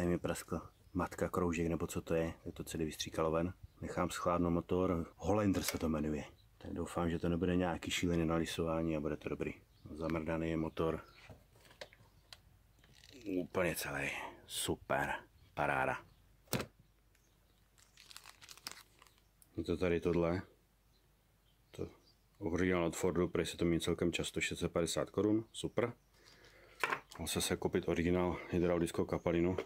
Tady mi praskla matka kroužek, nebo co to je, tak to celý vystříkalo ven. Nechám schladnout motor, Hollander se to jmenuje. Tak doufám, že to nebude nějaký šílený nalisování a bude to dobrý. Zamrdaný je motor. Úplně celý. Super. Paráda. Je to tady tohle. To originál od Fordu, protože se to mění celkem často 650 korun. Super. Musel se koupit originál hydraulickou kapalinu.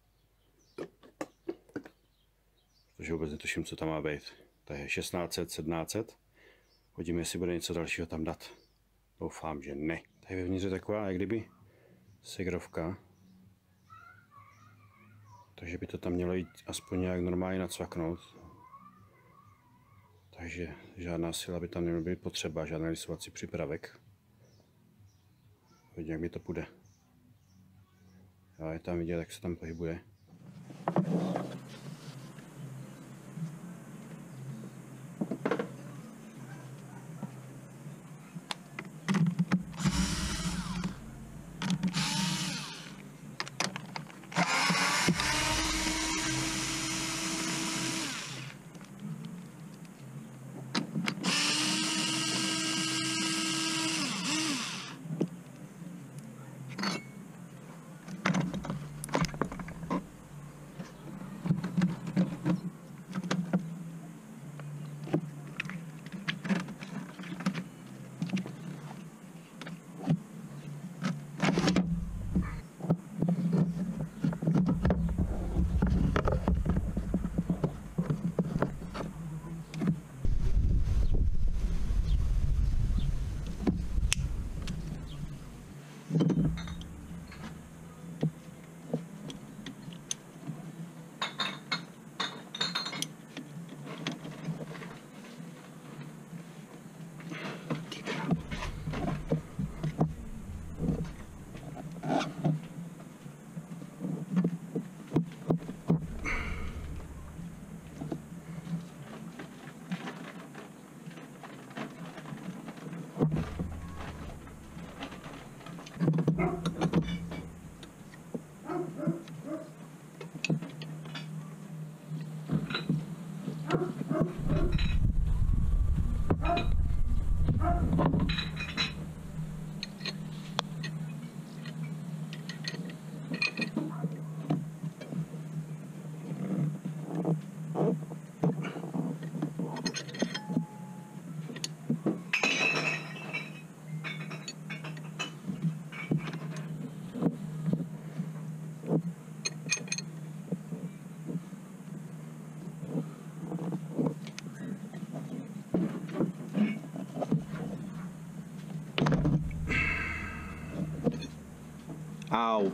Protože vůbec netuším, co tam má být. To je 1600, 1700. Hodíme, jestli bude něco dalšího tam dát. Doufám, že ne. Tady vevnitř je taková, jak kdyby segrovka. Takže by to tam mělo jít aspoň nějak normálně nacvaknout. Takže žádná sila by tam neměla být potřeba, žádný lisovací přípravek. Vidím, jak mi to půjde. Já je tam vidět, jak se tam pohybuje. Au.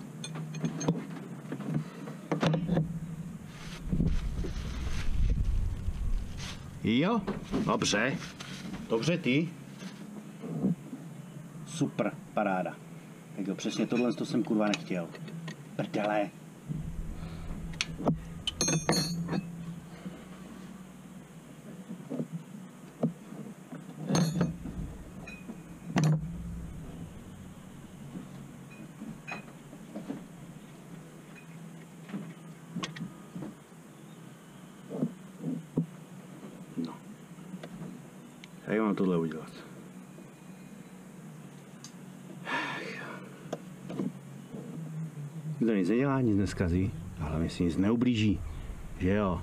Jo, dobře. Dobře ty. Super, paráda. Tak jo, přesně tohle to jsem kurva nechtěl. Prdele. Jak mám tohle udělat? To nic nedělá, nic neskazí, ale hlavně si nic neublíží, že jo?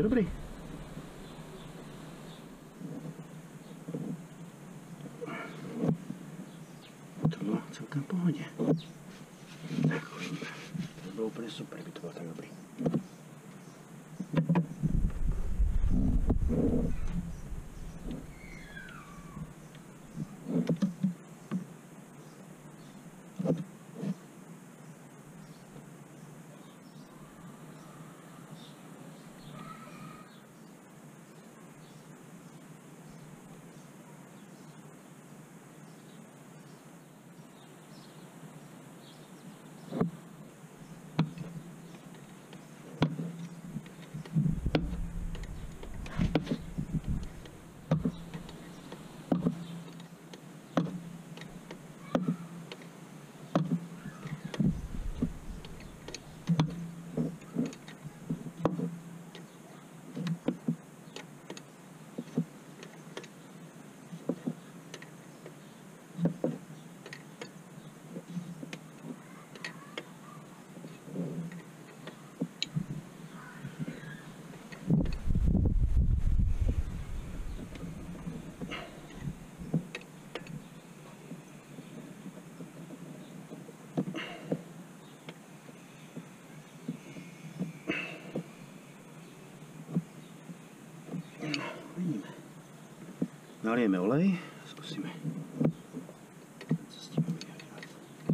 dobrý. To bylo celkem v pohodě. Tak uvidíme. To bylo úplně super, by to bylo tak dobrý. Vidíme. Nalijeme olej, zkusíme. Co s tím můžeme dělat.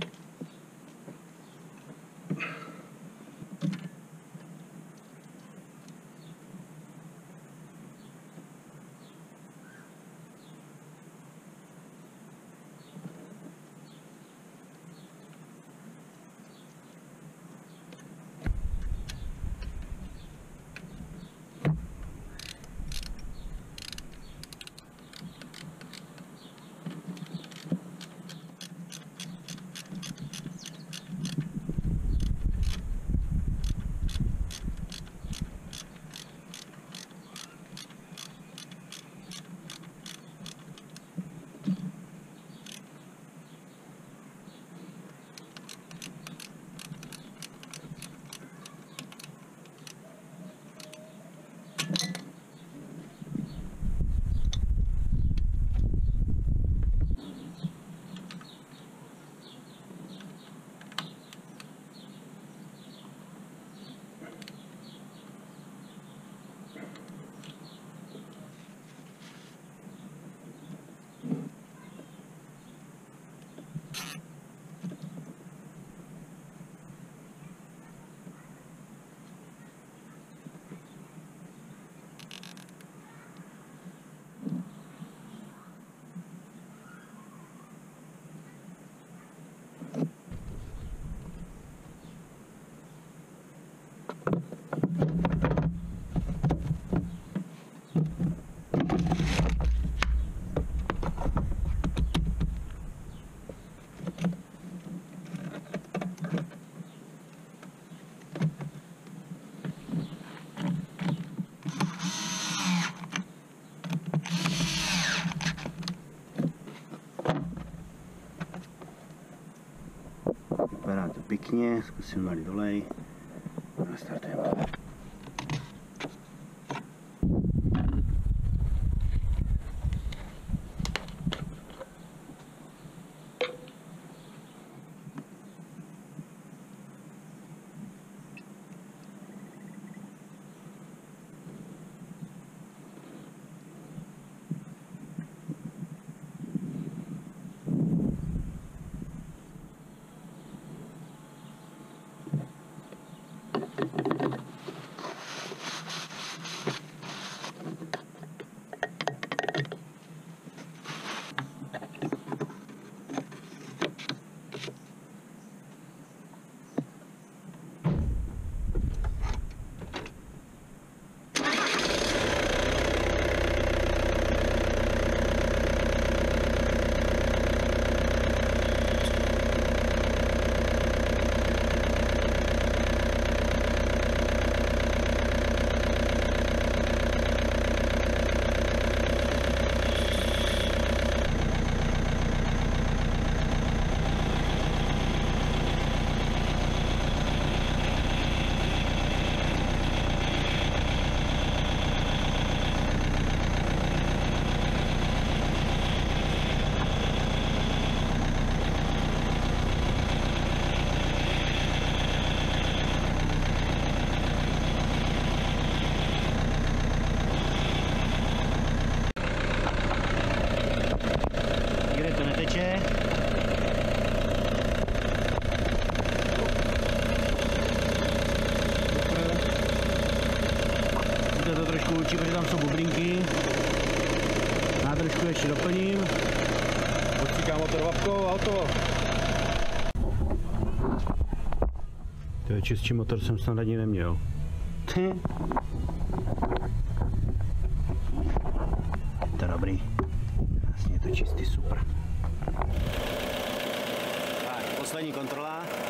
Vypadá to pěkně, zkusím nalít olej a startujeme. Nádržku ještě doplním. Odcíkám motor vapkou a hotovo. To je čistší motor, jsem snad ani neměl. To dobrý. Vlastně je to čistý, super. Tak, poslední kontrola.